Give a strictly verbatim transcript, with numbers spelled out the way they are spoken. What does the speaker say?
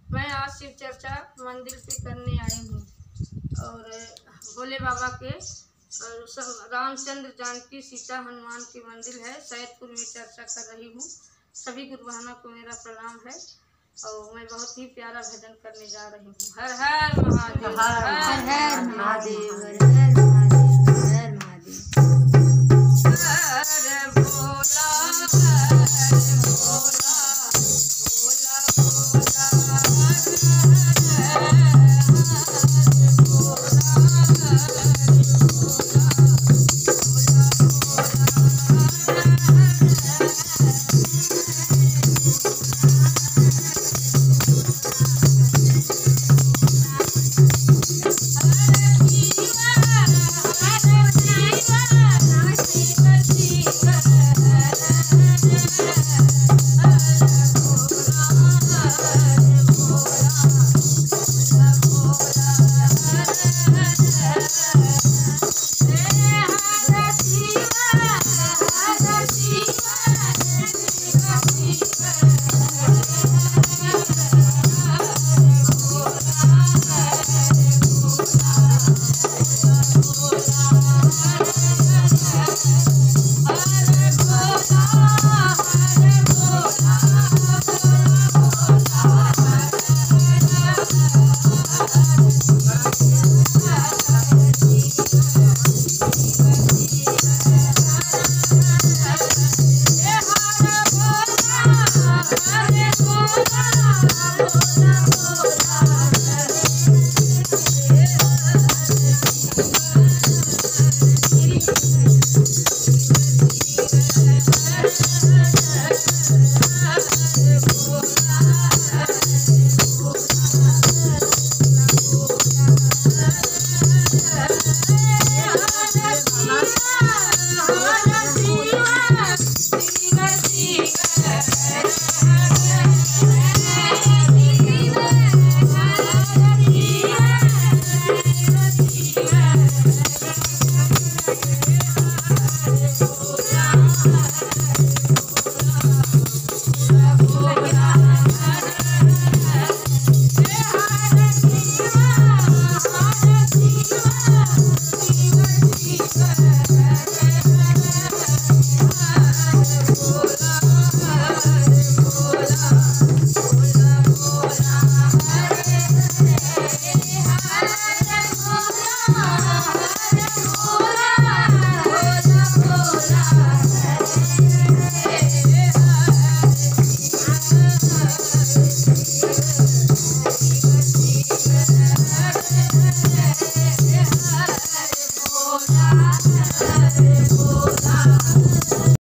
मैं आज शिव चर्चा मंदिर पे करने आई हूँ और भोले बाबा के और सब रामचंद्र जानकी सीता हनुमान के मंदिर है सैदपुर में चर्चा कर रही हूँ। सभी गुरु बहनों को मेरा प्रणाम है और मैं बहुत ही प्यारा भजन करने जा रही हूँ। हर हर महादेव, हर हर हर महादेव, हर हर महादेव, हर हर महादेव। हर भोला हर भोला भोला भोला हर हर हर